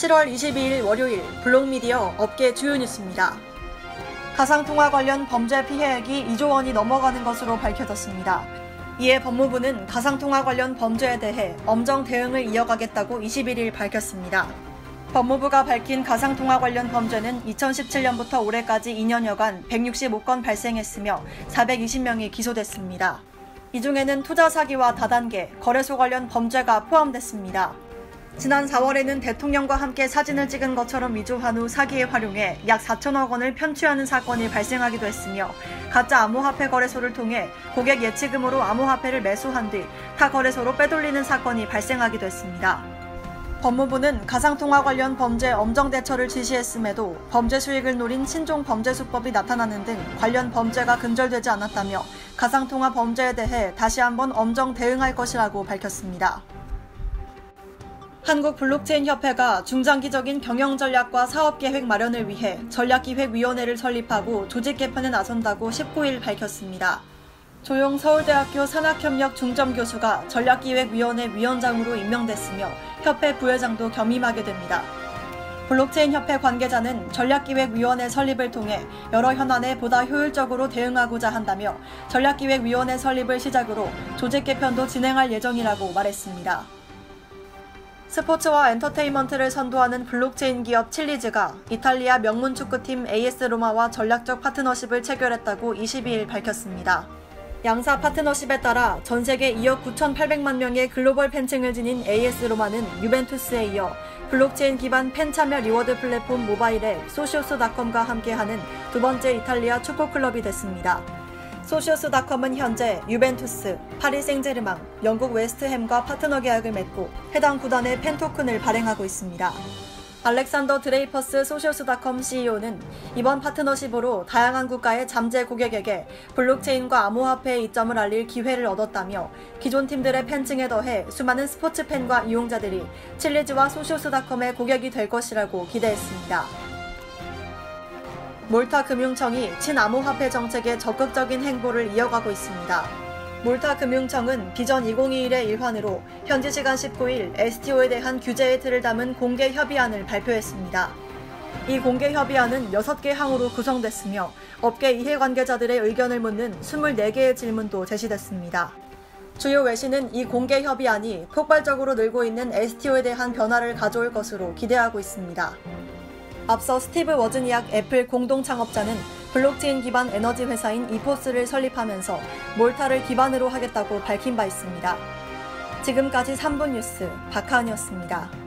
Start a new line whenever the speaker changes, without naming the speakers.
7월 22일 월요일 블록미디어 업계 주요 뉴스입니다. 가상통화 관련 범죄 피해액이 2조 원이 넘어가는 것으로 밝혀졌습니다. 이에 법무부는 가상통화 관련 범죄에 대해 엄정 대응을 이어가겠다고 21일 밝혔습니다. 법무부가 밝힌 가상통화 관련 범죄는 2017년부터 올해까지 2년여간 165건 발생했으며 420명이 기소됐습니다. 이 중에는 투자 사기와 다단계, 거래소 관련 범죄가 포함됐습니다. 지난 4월에는 대통령과 함께 사진을 찍은 것처럼 위조한 후 사기에 활용해 약 4천억 원을 편취하는 사건이 발생하기도 했으며 가짜 암호화폐 거래소를 통해 고객 예치금으로 암호화폐를 매수한 뒤 타 거래소로 빼돌리는 사건이 발생하기도 했습니다. 법무부는 가상통화 관련 범죄 엄정 대처를 지시했음에도 범죄 수익을 노린 신종 범죄 수법이 나타나는 등 관련 범죄가 근절되지 않았다며 가상통화 범죄에 대해 다시 한번 엄정 대응할 것이라고 밝혔습니다. 한국블록체인협회가 중장기적인 경영전략과 사업계획 마련을 위해 전략기획위원회를 설립하고 조직 개편에 나선다고 19일 밝혔습니다. 조용 서울대학교 산학협력 중점교수가 전략기획위원회 위원장으로 임명됐으며 협회 부회장도 겸임하게 됩니다. 블록체인협회 관계자는 전략기획위원회 설립을 통해 여러 현안에 보다 효율적으로 대응하고자 한다며 전략기획위원회 설립을 시작으로 조직 개편도 진행할 예정이라고 말했습니다. 스포츠와 엔터테인먼트를 선도하는 블록체인 기업 칠리즈가 이탈리아 명문 축구팀 AS 로마와 전략적 파트너십을 체결했다고 22일 밝혔습니다. 양사 파트너십에 따라 전 세계 2억 9,800만 명의 글로벌 팬층을 지닌 AS 로마는 유벤투스에 이어 블록체인 기반 팬 참여 리워드 플랫폼 모바일 앱 소시오스닷컴과 함께하는 두 번째 이탈리아 축구 클럽이 됐습니다. 소시오스닷컴은 현재 유벤투스, 파리 생제르맹, 영국 웨스트햄과 파트너 계약을 맺고 해당 구단의 팬 토큰을 발행하고 있습니다. 알렉산더 드레이퍼스 소시오스닷컴 CEO는 이번 파트너십으로 다양한 국가의 잠재 고객에게 블록체인과 암호화폐의 이점을 알릴 기회를 얻었다며 기존 팀들의 팬층에 더해 수많은 스포츠 팬과 이용자들이 칠리즈와 소시오스닷컴의 고객이 될 것이라고 기대했습니다. 몰타 금융청이 친암호화폐 정책에 적극적인 행보를 이어가고 있습니다. 몰타 금융청은 비전 2021의 일환으로 현지 시간 19일 STO에 대한 규제의 틀을 담은 공개 협의안을 발표했습니다. 이 공개 협의안은 6개 항으로 구성됐으며 업계 이해관계자들의 의견을 묻는 24개의 질문도 제시됐습니다. 주요 외신은 이 공개 협의안이 폭발적으로 늘고 있는 STO에 대한 변화를 가져올 것으로 기대하고 있습니다. 앞서 스티브 워즈니악 애플 공동 창업자는 블록체인 기반 에너지 회사인 이포스를 설립하면서 몰타를 기반으로 하겠다고 밝힌 바 있습니다. 지금까지 3분 뉴스 박하은이었습니다.